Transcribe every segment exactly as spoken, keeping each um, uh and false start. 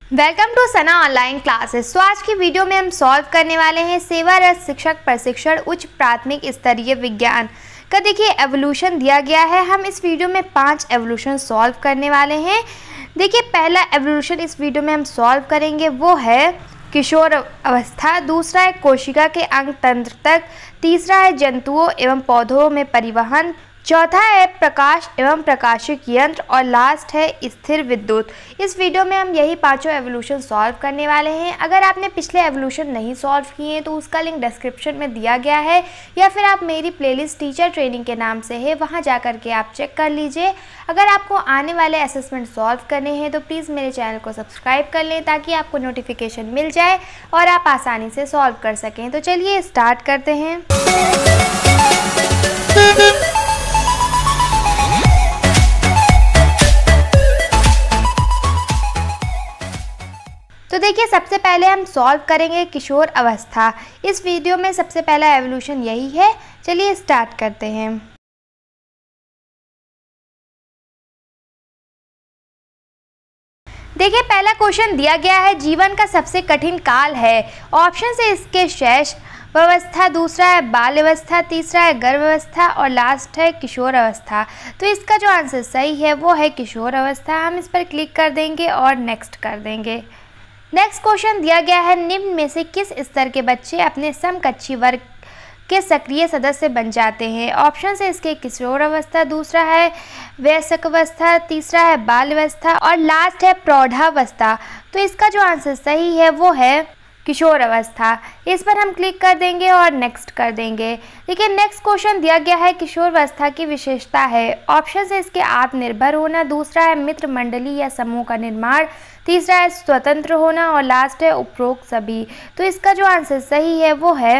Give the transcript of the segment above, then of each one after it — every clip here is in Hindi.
Welcome to Sana online classes. तो आज की वीडियो में हम सॉल्व करने वाले हैं सेवारत शिक्षक प्रशिक्षण उच्च प्राथमिक स्तरीय विज्ञान का। देखिए एवोल्यूशन दिया गया है। हम इस वीडियो में पांच एवोल्यूशन सॉल्व करने वाले हैं। देखिए पहला एवोल्यूशन इस वीडियो में हम सॉल्व करेंगे वो है किशोर अवस्था, दूसरा है कोशिका के अंग तंत्र तक, तीसरा है जंतुओं एवं पौधों में परिवहन, चौथा है प्रकाश एवं प्रकाशिक यंत्र और लास्ट है स्थिर विद्युत। इस वीडियो में हम यही पांचों एवोल्यूशन सॉल्व करने वाले हैं। अगर आपने पिछले एवोल्यूशन नहीं सॉल्व किए हैं तो उसका लिंक डिस्क्रिप्शन में दिया गया है, या फिर आप मेरी प्लेलिस्ट टीचर ट्रेनिंग के नाम से है, वहां जा कर के आप चेक कर लीजिए। अगर आपको आने वाले असेसमेंट सॉल्व करने हैं तो प्लीज़ मेरे चैनल को सब्सक्राइब कर लें ताकि आपको नोटिफिकेशन मिल जाए और आप आसानी से सॉल्व कर सकें। तो चलिए स्टार्ट करते हैं। तो देखिए सबसे पहले हम सॉल्व करेंगे किशोर अवस्था। इस वीडियो में सबसे पहला एवोल्यूशन यही है। चलिए स्टार्ट करते हैं। देखिए पहला क्वेश्चन दिया गया है जीवन का सबसे कठिन काल है। ऑप्शन से इसके शैशव अवस्था, दूसरा है बाल अवस्था, तीसरा है गर्भ अवस्था और लास्ट है किशोर अवस्था। तो इसका जो आंसर सही है वो है किशोर अवस्था। हम इस पर क्लिक कर देंगे और नेक्स्ट कर देंगे। नेक्स्ट क्वेश्चन दिया गया है निम्न में से किस स्तर के बच्चे अपने समकक्षी वर्ग के सक्रिय सदस्य बन जाते हैं। ऑप्शन से इसके किशोर अवस्था, दूसरा है वयस्क अवस्था, तीसरा है बाल अवस्था और लास्ट है प्रौढ़ावस्था। तो इसका जो आंसर सही है वो है किशोर अवस्था। इस पर हम क्लिक कर देंगे और नेक्स्ट कर देंगे। देखिए नेक्स्ट क्वेश्चन दिया गया है किशोर अवस्था की विशेषता है। ऑप्शन से इसके आत्मनिर्भर होना, दूसरा है मित्र मंडली या समूह का निर्माण, तीसरा है स्वतंत्र होना और लास्ट है उपरोक्त सभी। तो इसका जो आंसर सही है वो है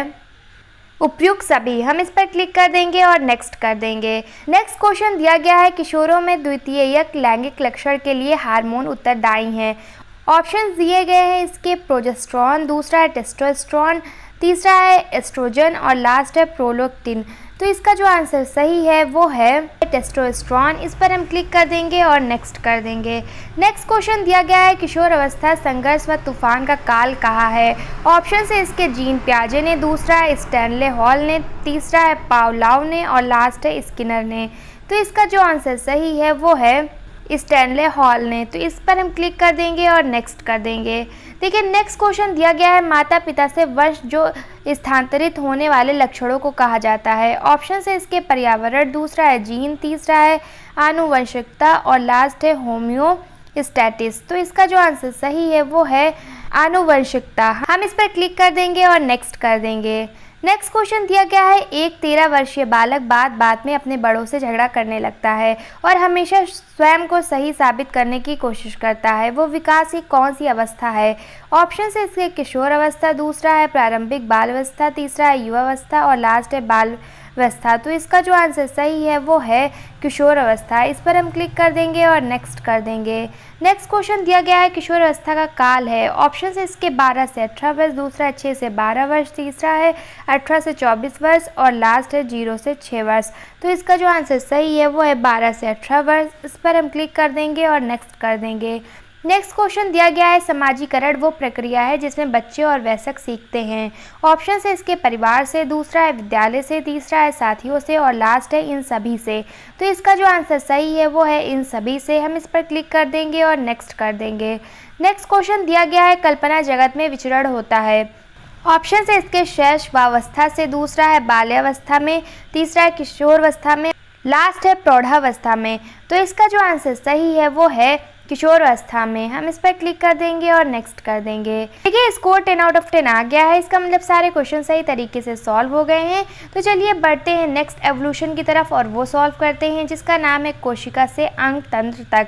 उपयुक्त सभी। हम इस पर क्लिक कर देंगे और नेक्स्ट कर देंगे। नेक्स्ट क्वेश्चन दिया गया है किशोरों में द्वितीयक लैंगिक लक्षण के लिए हार्मोन उत्तरदायी हैं। ऑप्शंस दिए गए हैं इसके प्रोजेस्टेरॉन, दूसरा है टेस्टोस्टेरोन, तीसरा है एस्ट्रोजन और लास्ट है प्रोलैक्टिन। तो इसका जो आंसर सही है वो है टेस्टोस्टेरोन। इस पर हम क्लिक कर देंगे और नेक्स्ट कर देंगे। नेक्स्ट क्वेश्चन दिया गया है किशोर अवस्था संघर्ष व तूफान का काल कहा है। ऑप्शन से इसके जीन पियाजे ने, दूसरा है स्टैनले हॉल ने, तीसरा है पावलोव ने और लास्ट है स्किनर ने। तो इसका जो आंसर सही है वो है स्टैनले हॉल ने। तो इस पर हम क्लिक कर देंगे और नेक्स्ट कर देंगे। देखिए नेक्स्ट क्वेश्चन दिया गया है माता पिता से वंश जो स्थानांतरित होने वाले लक्षणों को कहा जाता है। ऑप्शन से इसके पर्यावरण, दूसरा है जीन, तीसरा है आनुवंशिकता और लास्ट है होम्योस्टैटिस। तो इसका जो आंसर सही है वो है आनुवंशिकता। हम इस पर क्लिक कर देंगे और नेक्स्ट कर देंगे। नेक्स्ट क्वेश्चन दिया गया है एक तेरह वर्षीय बालक बात बात में अपने बड़ों से झगड़ा करने लगता है और हमेशा स्वयं को सही साबित करने की कोशिश करता है। वो विकास की कौन सी अवस्था है। ऑप्शन से इसके किशोर अवस्था, दूसरा है प्रारंभिक बाल अवस्था, तीसरा है युवा अवस्था और लास्ट है बाल अवस्था। तो इसका जो आंसर सही है वो है किशोर अवस्था। इस पर हम क्लिक कर देंगे और नेक्स्ट कर देंगे। नेक्स्ट क्वेश्चन दिया गया है किशोर अवस्था का काल है। ऑप्शन से इसके बारह से अठारह वर्ष, दूसरा है छः से बारह वर्ष, तीसरा है अठारह से चौबीस वर्ष और लास्ट है जीरो से छः वर्ष। तो इसका जो आंसर सही है वो है बारह से अठारह वर्ष। इस पर हम क्लिक कर देंगे और नेक्स्ट कर देंगे। नेक्स्ट क्वेश्चन दिया गया है समाजीकरण वो प्रक्रिया है जिसमें बच्चे और वयस्क सीखते हैं। ऑप्शन से इसके परिवार से, दूसरा है विद्यालय से, तीसरा है साथियों से और लास्ट है इन सभी से। तो इसका जो आंसर सही है वो है इन सभी से। हम इस पर क्लिक कर देंगे और नेक्स्ट कर देंगे। नेक्स्ट क्वेश्चन दिया गया है कल्पना जगत में विचरण होता है। ऑप्शन से इसके शैशवावस्था से, दूसरा है बाल्यावस्था में, तीसरा है किशोरावस्था में, लास्ट है प्रौढ़ावस्था में। तो इसका जो आंसर सही है वो है किशोर अवस्था में। हम इस पर क्लिक कर देंगे और नेक्स्ट कर देंगे। देखिए score ten out of ten आ गया है। इसका मतलब सारे क्वेश्चन सही तरीके से सॉल्व हो गए हैं। तो चलिए बढ़ते हैं नेक्स्ट एवोल्यूशन की तरफ और वो सॉल्व करते हैं जिसका नाम है कोशिका से अंग तंत्र तक।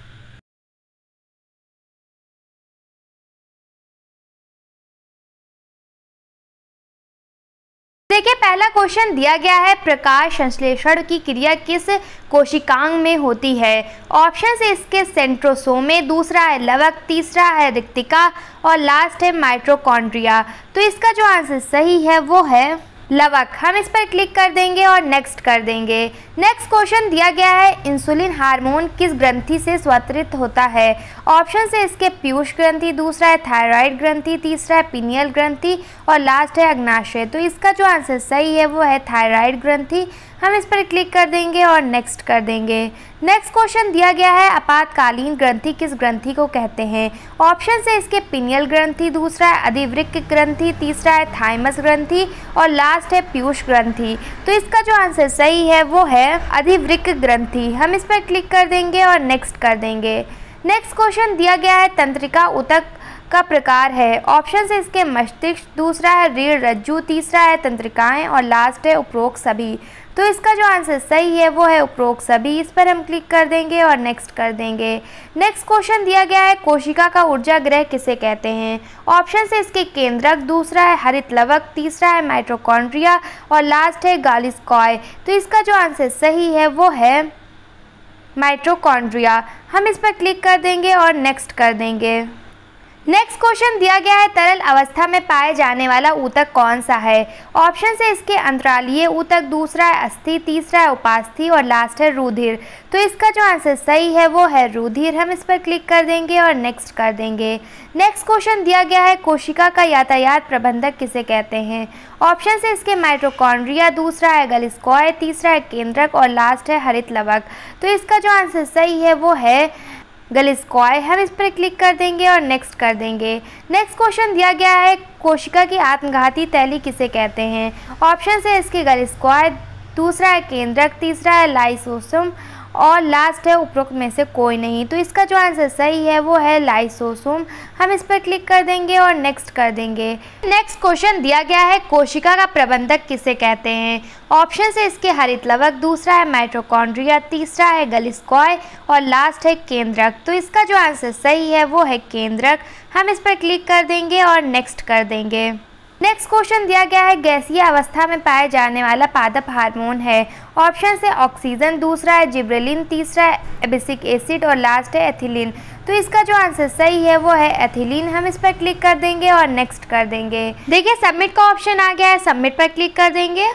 देखिए पहला क्वेश्चन दिया गया है प्रकाश संश्लेषण की क्रिया किस कोशिकांग में होती है। ऑप्शन से इसके सेंट्रोसोम में, दूसरा है लवक, तीसरा है रिक्तिका और लास्ट है माइटोकॉन्ड्रिया। तो इसका जो आंसर सही है वो है लवक। हम इस पर क्लिक कर देंगे और नेक्स्ट कर देंगे। नेक्स्ट क्वेश्चन दिया गया है इंसुलिन हार्मोन किस ग्रंथि से स्वतंत्रित होता है। ऑप्शन से इसके पीयूष ग्रंथि, दूसरा है थायराइड ग्रंथि, तीसरा है पीनियल ग्रंथि और लास्ट है अग्नाशय। तो इसका जो आंसर सही है वो है थायराइड ग्रंथि। हम इस पर क्लिक कर देंगे और नेक्स्ट कर देंगे। नेक्स्ट क्वेश्चन दिया गया है आपातकालीन ग्रंथि किस ग्रंथि को कहते हैं। ऑप्शन से इसके पीनियल ग्रंथि, दूसरा है अधिवृक्क ग्रंथि, तीसरा है थाइमस ग्रंथि और लास्ट है पीयूष ग्रंथि। तो इसका जो आंसर सही है वो है अधिवृक्क ग्रंथि। हम इस पर क्लिक कर देंगे और नेक्स्ट कर देंगे। नेक्स्ट क्वेश्चन दिया गया है तंत्रिका ऊतक का प्रकार है। ऑप्शन से इसके मस्तिष्क, दूसरा है रीढ़ रज्जु, तीसरा है तंत्रिकाएं और लास्ट है उपरोक्त सभी। तो इसका जो आंसर सही है वो है उपरोक्त सभी। इस पर हम क्लिक कर देंगे और नेक्स्ट कर देंगे। नेक्स्ट क्वेश्चन दिया गया है कोशिका का ऊर्जा गृह किसे कहते हैं। ऑप्शन से इसके केंद्रक, दूसरा है हरित लवक, तीसरा है माइटोकॉन्ड्रिया और लास्ट है गालिस्कॉय। तो इसका जो आंसर सही है वो है माइटोकॉन्ड्रिया। हम इस पर क्लिक कर देंगे और नेक्स्ट कर देंगे। नेक्स्ट क्वेश्चन दिया गया है तरल अवस्था में पाए जाने वाला ऊतक कौन सा है। ऑप्शन से इसके अंतरालीय ऊतक, दूसरा है अस्थि, तीसरा है उपास्थि और लास्ट है रुधिर। तो इसका जो आंसर सही है वो है रुधिर। हम इस पर क्लिक कर देंगे और नेक्स्ट कर देंगे। नेक्स्ट क्वेश्चन दिया गया है कोशिका का यातायात प्रबंधक किसे कहते हैं। ऑप्शन से इसके माइटोकॉन्ड्रिया, दूसरा है गालिस्कॉय, तीसरा है केंद्रक और लास्ट है हरित लवक। तो इसका जो आंसर सही है वो है गालिस्कॉय। हम इस पर क्लिक कर देंगे और नेक्स्ट कर देंगे। नेक्स्ट क्वेश्चन दिया गया है कोशिका की आत्मघाती तैली किसे कहते हैं। ऑप्शन से इसके गालिस्कॉय, दूसरा है केंद्रक, तीसरा है लाइसोसोम और लास्ट है उपरोक्त में से कोई नहीं। तो इसका जो आंसर सही है वो है लाइसोसोम। हम इस पर क्लिक कर देंगे और नेक्स्ट कर देंगे। नेक्स्ट क्वेश्चन दिया गया है कोशिका का प्रबंधक किसे कहते हैं। ऑप्शन से इसके हरित लवक, दूसरा है माइटोकॉन्ड्रिया, तीसरा है गालिस्कॉय और लास्ट है केंद्रक। तो इसका जो आंसर सही है वो है केंद्रक। हम इस पर क्लिक कर देंगे और नेक्स्ट कर देंगे। नेक्स्ट क्वेश्चन दिया गया है गैसीय अवस्था में पाए जाने वाला पादप हार्मोन है। ऑप्शन से ऑक्सीजन, दूसरा है जिब्रेलिन, तीसरा है एबिसिक एसिड और लास्ट है एथिलीन। तो इसका जो आंसर सही है वो है एथिलीन। हम इस पर क्लिक कर देंगे और नेक्स्ट कर देंगे। देखिए सबमिट का ऑप्शन आ गया है, सबमिट पर क्लिक कर देंगे।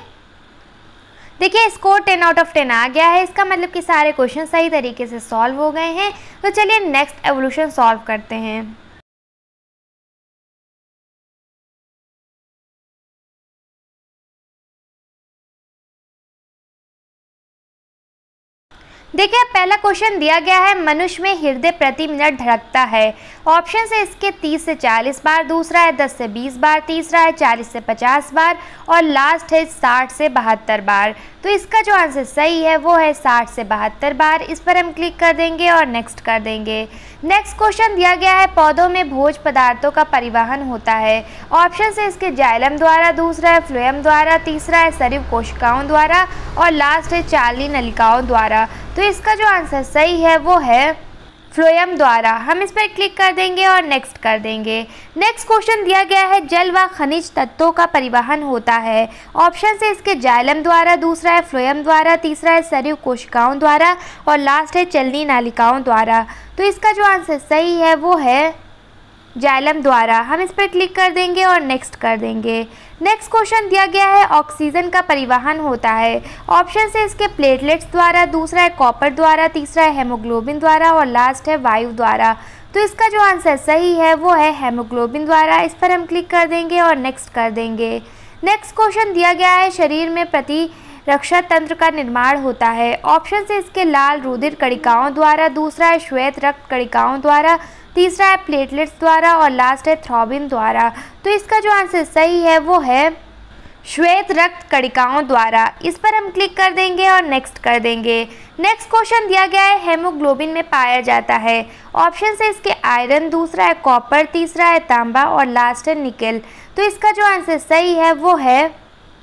देखिए score ten out of ten आ गया है। इसका मतलब कि सारे क्वेश्चन सही तरीके से सॉल्व हो गए हैं। तो चलिए नेक्स्ट एवोल्यूशन सॉल्व करते हैं। देखिए पहला क्वेश्चन दिया गया है मनुष्य में हृदय प्रति मिनट धड़कता है। ऑप्शन से इसके तीस से चालीस बार, दूसरा है दस से बीस बार, तीसरा है चालीस से पचास बार और लास्ट है साठ से बहत्तर बार। तो इसका जो आंसर सही है वो है साठ से बहत्तर बार। इस पर हम क्लिक कर देंगे और नेक्स्ट कर देंगे। नेक्स्ट क्वेश्चन दिया गया है पौधों में भोज पदार्थों का परिवहन होता है। ऑप्शन से इसके जाइलम द्वारा, दूसरा है फ्लोएम द्वारा, तीसरा है सरीव कोशिकाओं द्वारा और लास्ट है चालनी नलिकाओं द्वारा। तो इसका जो आंसर सही है वो है फ्लोएम द्वारा। हम इस पर क्लिक कर देंगे और नेक्स्ट कर देंगे। नेक्स्ट क्वेश्चन दिया गया है जल व खनिज तत्वों का परिवहन होता है। ऑप्शन से इसके जाइलम द्वारा, दूसरा है फ्लोएम द्वारा, तीसरा है सरीव कोशिकाओं द्वारा और लास्ट है चलनी नालिकाओं द्वारा। तो इसका जो आंसर सही है वो है जाइलम द्वारा। हम इस पर क्लिक कर देंगे और नेक्स्ट कर देंगे। नेक्स्ट क्वेश्चन दिया गया है ऑक्सीजन का परिवहन होता है। ऑप्शन से इसके प्लेटलेट्स द्वारा, दूसरा है कॉपर द्वारा, तीसरा है हेमोग्लोबिन द्वारा और लास्ट है वायु द्वारा। तो इसका जो आंसर सही है वो है हेमोग्लोबिन द्वारा। इस पर हम क्लिक कर देंगे और नेक्स्ट कर देंगे। नेक्स्ट क्वेश्चन दिया गया है शरीर में प्रतिरक्षा तंत्र का निर्माण होता है। ऑप्शन से इसके लाल रुधिर कणिकाओं द्वारा, दूसरा है श्वेत रक्त कणिकाओं द्वारा, तीसरा है प्लेटलेट्स द्वारा और लास्ट है थ्रोबिन द्वारा। तो इसका जो आंसर सही है वो है श्वेत रक्त कणिकाओं द्वारा। इस पर हम क्लिक कर देंगे और नेक्स्ट कर देंगे। नेक्स्ट क्वेश्चन दिया गया है हेमोग्लोबिन में पाया जाता है। ऑप्शन से इसके आयरन, दूसरा है कॉपर, तीसरा है तांबा और लास्ट है निकेल। तो इसका जो आंसर सही है वो है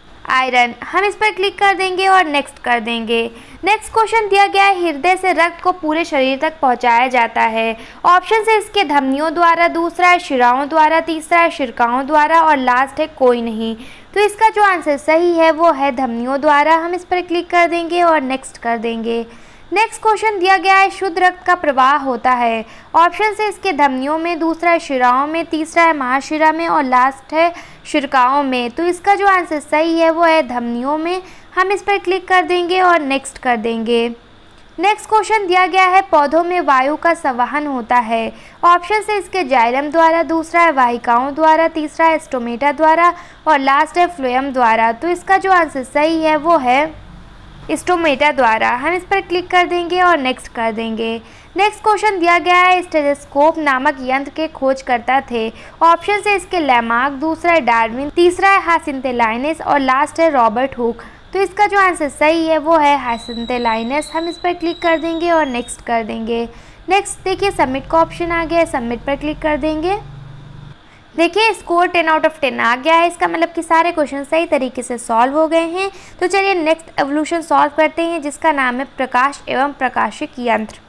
आयरन। हम इस पर क्लिक कर देंगे और नेक्स्ट कर देंगे। नेक्स्ट क्वेश्चन दिया गया है हृदय से रक्त को पूरे शरीर तक पहुंचाया जाता है। ऑप्शन से इसके धमनियों द्वारा, दूसरा है शिराओं द्वारा, तीसरा है शिरकाओं द्वारा और लास्ट है कोई नहीं। तो इसका जो आंसर सही है वो है धमनियों द्वारा। हम इस पर क्लिक कर देंगे और नेक्स्ट कर देंगे। नेक्स्ट क्वेश्चन दिया गया है शुद्ध रक्त का प्रवाह होता है। ऑप्शन से इसके धमनियों में, दूसरा है शिराओं में, तीसरा है महाशिरा में और लास्ट है शिरकाओं में। तो इसका जो आंसर सही है वो है धमनियों में। हम इस पर क्लिक कर देंगे और नेक्स्ट कर देंगे। नेक्स्ट क्वेश्चन दिया गया है पौधों में वायु का संवहन होता है। ऑप्शन है इसके जाइलम द्वारा, दूसरा है वाहिकाओं द्वारा, तीसरा है स्टोमेटा द्वारा और लास्ट है फ्लोएम द्वारा। तो इसका जो आंसर सही है वो है स्टोमेटा द्वारा। हम इस पर क्लिक कर देंगे और नेक्स्ट कर देंगे। नेक्स्ट क्वेश्चन दिया गया है स्टेथोस्कोप नामक यंत्र के खोजकर्ता थे। ऑप्शन है इसके लैमार्क, दूसरा है डार्विन, तीसरा है हाइसिंथेलाइनस और लास्ट है रॉबर्ट हुक। तो इसका जो आंसर सही है वो है हाइसिंथेलाइनस। हम इस पर क्लिक कर देंगे और नेक्स्ट कर देंगे। नेक्स्ट देखिए सबमिट का ऑप्शन आ गया है, सबमिट पर क्लिक कर देंगे। देखिए score ten out of ten आ गया है। इसका मतलब कि सारे क्वेश्चन सही तरीके से सॉल्व हो गए हैं। तो चलिए नेक्स्ट एवोल्यूशन सॉल्व करते हैं जिसका नाम है प्रकाश एवं प्रकाशिक यंत्र।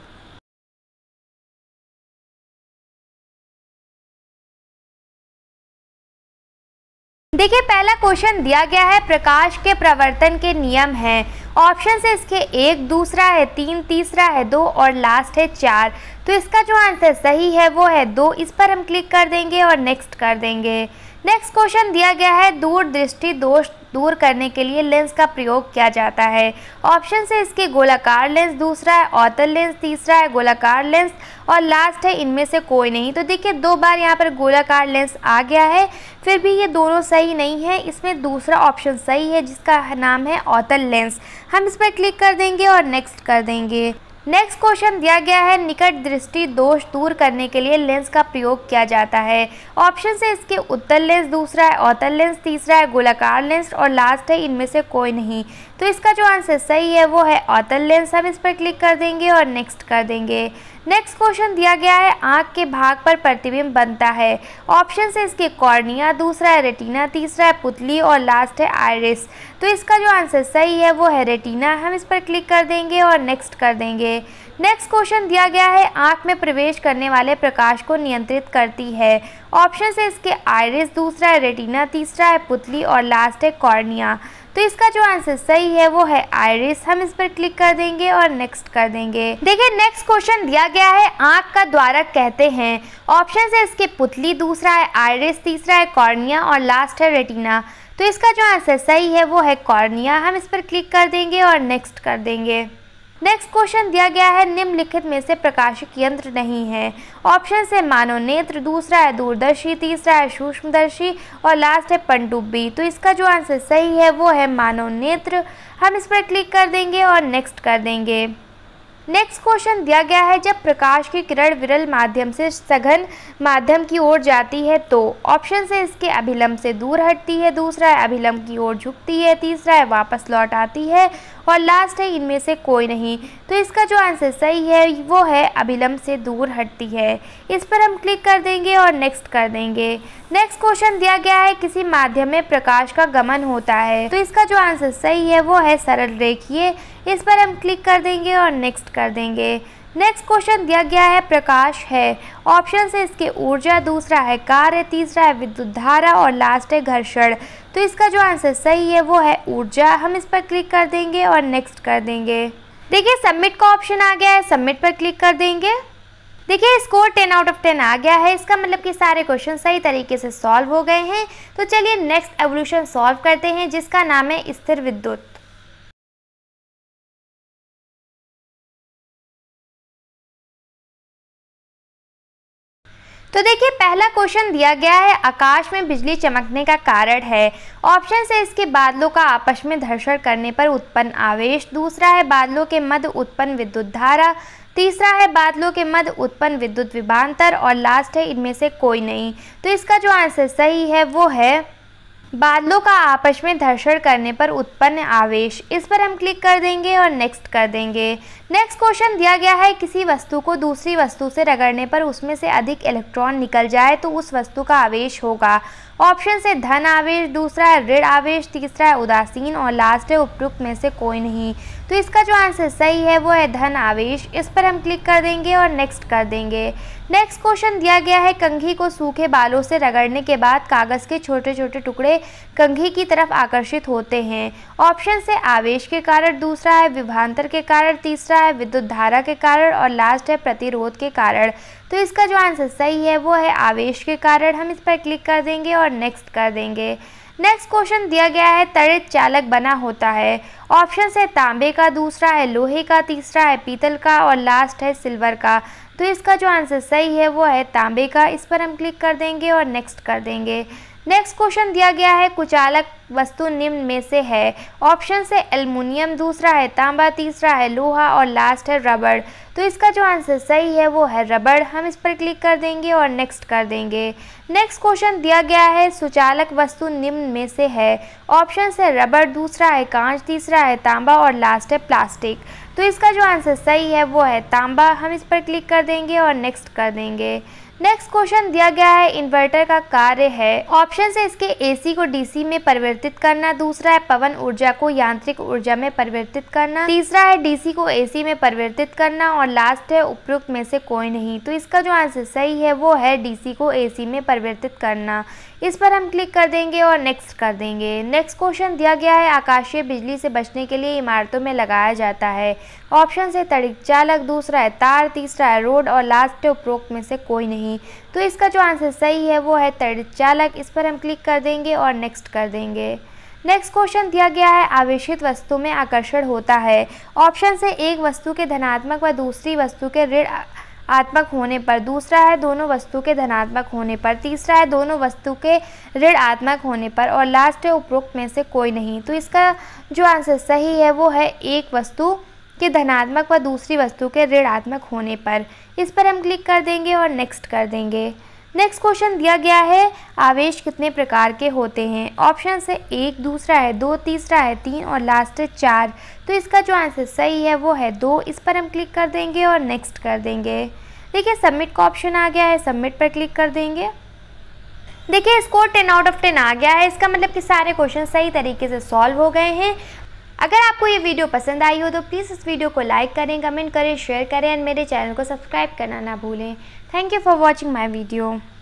देखिए पहला क्वेश्चन दिया गया है प्रकाश के प्रवर्तन के नियम हैं। ऑप्शन है इसके एक, दूसरा है तीन, तीसरा है दो और लास्ट है चार। तो इसका जो आंसर सही है वो है दो। इस पर हम क्लिक कर देंगे और नेक्स्ट कर देंगे। नेक्स्ट क्वेश्चन दिया गया है दूरदृष्टि दोष दूर करने के लिए लेंस का प्रयोग किया जाता है। ऑप्शन है इसके गोलाकार लेंस, दूसरा है अवतल लेंस, तीसरा है गोलाकार लेंस और लास्ट है इनमें से कोई नहीं। तो देखिए दो बार यहाँ पर गोलाकार लेंस आ गया है, फिर भी ये दोनों सही नहीं है। इसमें दूसरा ऑप्शन सही है जिसका नाम है अवतल लेंस। हम इस पर क्लिक कर देंगे और नेक्स्ट कर देंगे। नेक्स्ट क्वेश्चन दिया गया है निकट दृष्टि दोष दूर करने के लिए लेंस का प्रयोग किया जाता है। ऑप्शन है इसके उत्तल लेंस, दूसरा है अवतल लेंस, तीसरा है गोलाकार लेंस और लास्ट है इनमें से कोई नहीं। तो इसका जो आंसर सही है वो है अवतल लेंस। हम इस पर क्लिक कर देंगे और नेक्स्ट कर देंगे। नेक्स्ट क्वेश्चन दिया गया है आँख के भाग पर प्रतिबिंब बनता है। ऑप्शन है इसके कॉर्निया, दूसरा है रेटिना, तीसरा है पुतली और लास्ट है आइरिस। तो इसका जो आंसर सही है वो है रेटिना। हम इस पर क्लिक कर देंगे और नेक्स्ट कर देंगे। नेक्स्ट क्वेश्चन दिया गया है आँख में प्रवेश करने वाले प्रकाश को नियंत्रित करती है। ऑप्शन है इसके आइरिस, दूसरा है रेटिना, तीसरा है पुतली और लास्ट है कॉर्निया। तो इसका जो आंसर सही है वो है आइरिस। हम इस पर क्लिक कर देंगे और नेक्स्ट कर देंगे। देखिए नेक्स्ट क्वेश्चन दिया गया है आँख का द्वारक कहते हैं। ऑप्शन है इसके पुतली, दूसरा है आइरिस, तीसरा है कॉर्निया और लास्ट है रेटिना। तो इसका जो आंसर सही है वो है कॉर्निया। हम इस पर क्लिक कर देंगे और नेक्स्ट कर देंगे। नेक्स्ट क्वेश्चन दिया गया है निम्नलिखित में से प्रकाशिक यंत्र नहीं है। ऑप्शन है मानव नेत्र, दूसरा है दूरदर्शी, तीसरा है सूक्ष्मदर्शी और लास्ट है पनडुब्बी। तो इसका जो आंसर सही है वो है मानव नेत्र। हम इस पर क्लिक कर देंगे और नेक्स्ट कर देंगे। नेक्स्ट क्वेश्चन दिया गया है जब प्रकाश की किरण विरल माध्यम से सघन माध्यम की ओर जाती है तो। ऑप्शन है इसके अभिलंब से दूर हटती है, दूसरा है अभिलंब की ओर झुकती है, तीसरा है वापस लौट आती है और लास्ट है इनमें से कोई नहीं। तो इसका जो आंसर सही है वो है अभिलंब से दूर हटती है। इस पर हम क्लिक कर देंगे और नेक्स्ट कर देंगे। नेक्स्ट क्वेश्चन दिया गया है किसी माध्यम में प्रकाश का गमन होता है। तो इसका जो आंसर सही है वो है सरल रेखीय। इस पर हम क्लिक कर देंगे और नेक्स्ट कर देंगे। नेक्स्ट क्वेश्चन दिया गया है प्रकाश है। ऑप्शन है इसके ऊर्जा, दूसरा है कार्य, तीसरा है विद्युत धारा और लास्ट है घर्षण। तो इसका जो आंसर सही है वो है ऊर्जा। हम इस पर क्लिक कर देंगे और नेक्स्ट कर देंगे। देखिए सबमिट का ऑप्शन आ गया है, सबमिट पर क्लिक कर देंगे। देखिए score ten out of ten आ गया है। इसका मतलब कि सारे क्वेश्चन सही तरीके से सॉल्व हो गए हैं। तो चलिए नेक्स्ट एवोल्यूशन सॉल्व करते हैं जिसका नाम है स्थिर विद्युत। तो देखिए पहला क्वेश्चन दिया गया है आकाश में बिजली चमकने का कारण है। ऑप्शन है इसके बादलों का आपस में घर्षण करने पर उत्पन्न आवेश, दूसरा है बादलों के मध्य उत्पन्न विद्युत धारा, तीसरा है बादलों के मध्य उत्पन्न विद्युत विभवांतर और लास्ट है इनमें से कोई नहीं। तो इसका जो आंसर सही है वो है बादलों का आपस में घर्षण करने पर उत्पन्न आवेश। इस पर हम क्लिक कर देंगे और नेक्स्ट कर देंगे। नेक्स्ट क्वेश्चन दिया गया है किसी वस्तु को दूसरी वस्तु से रगड़ने पर उसमें से अधिक इलेक्ट्रॉन निकल जाए तो उस वस्तु का आवेश होगा। ऑप्शन है धन आवेश, दूसरा है ऋण आवेश, तीसरा है उदासीन और लास्ट है उपयुक्त में से कोई नहीं। तो इसका जो आंसर सही है वो है धन आवेश। इस पर हम क्लिक कर देंगे और नेक्स्ट कर देंगे। नेक्स्ट क्वेश्चन दिया गया है कंघी को सूखे बालों से रगड़ने के बाद कागज़ के छोटे छोटे टुकड़े कंघी की तरफ आकर्षित होते हैं। ऑप्शन है आवेश के कारण, दूसरा है विभवांतर के कारण, तीसरा है विद्युत धारा के कारण और लास्ट है प्रतिरोध के कारण। तो इसका जो आंसर सही है वो है आवेश के कारण। हम इस पर क्लिक कर देंगे और नेक्स्ट कर देंगे। नेक्स्ट क्वेश्चन दिया गया है तड़ित चालक बना होता है। ऑप्शन है तांबे का, दूसरा है लोहे का, तीसरा है पीतल का और लास्ट है सिल्वर का। तो इसका जो आंसर सही है वो है तांबे का। इस पर हम क्लिक कर देंगे और नेक्स्ट कर देंगे। नेक्स्ट क्वेश्चन दिया गया है कुचालक वस्तु निम्न में से है। ऑप्शन है एल्युमिनियम, दूसरा है तांबा, तीसरा है लोहा और लास्ट है रबड़। तो इसका जो आंसर सही है वो है रबड़। हम इस पर क्लिक कर देंगे और नेक्स्ट कर देंगे। नेक्स्ट क्वेश्चन दिया गया है सुचालक वस्तु निम्न में से है। ऑप्शन है रबड़, दूसरा है कांच, तीसरा है तांबा और लास्ट है प्लास्टिक। तो इसका जो आंसर सही है वो है तांबा। हम इस पर क्लिक कर देंगे और नेक्स्ट कर देंगे। नेक्स्ट क्वेश्चन दिया गया है इन्वर्टर का कार्य है। ऑप्शन है इसके एसी को डीसी में परिवर्तित करना, दूसरा है पवन ऊर्जा को यांत्रिक ऊर्जा में परिवर्तित करना, तीसरा है डीसी को एसी में परिवर्तित करना और लास्ट है उपरोक्त में से कोई नहीं। तो इसका जो आंसर सही है वो है डीसी को एसी में परिवर्तित करना। इस पर हम क्लिक कर देंगे और नेक्स्ट कर देंगे। नेक्स्ट क्वेश्चन दिया गया है आकाशीय बिजली से बचने के लिए इमारतों में लगाया जाता है। ऑप्शन है तड़ित चालक, दूसरा है तार, तीसरा है रोड और लास्ट है उपरोक्त में से कोई नहीं। तो इसका जो आंसर सही है वो है तड़ित चालक। इस पर हम क्लिक कर देंगे और नेक्स्ट कर देंगे। नेक्स्ट क्वेश्चन दिया गया है आवेशित वस्तु में आकर्षण होता है। ऑप्शन है एक वस्तु के धनात्मक व दूसरी वस्तु के ऋण आत्मक होने पर, दूसरा है दोनों वस्तु के धनात्मक होने पर, तीसरा है दोनों वस्तु के ऋण आत्मक होने पर और लास्ट है उपरोक्त में से कोई नहीं। तो इसका जो आंसर सही है वो है एक वस्तु के धनात्मक व दूसरी वस्तु के ऋणात्मक होने पर। इस पर हम क्लिक कर देंगे और नेक्स्ट कर देंगे। नेक्स्ट क्वेश्चन दिया गया है आवेश कितने प्रकार के होते हैं। ऑप्शन है एक, दूसरा है दो, तीसरा है तीन और लास्ट है चार। तो इसका जो आंसर सही है वो है दो। इस पर हम क्लिक कर देंगे और नेक्स्ट कर देंगे। देखिए सबमिट का ऑप्शन आ गया है, सबमिट पर क्लिक कर देंगे। देखिए score ten out of ten आ गया है। इसका मतलब कि सारे क्वेश्चन सही तरीके से सॉल्व हो गए हैं। अगर आपको ये वीडियो पसंद आई हो तो प्लीज़ इस वीडियो को लाइक करें, कमेंट करें, शेयर करें और मेरे चैनल को सब्सक्राइब करना ना भूलें। Thank you for watching my video.